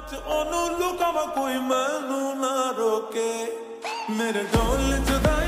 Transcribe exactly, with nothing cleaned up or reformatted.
ਚ ਉਹਨੂੰ ਲੁਕਾਵਾਂ ਕੋਈ ਮੈਨੂੰ ਨਾ ਰੋਕੇ ਮੇਰੇ ਢੋਲ ਚ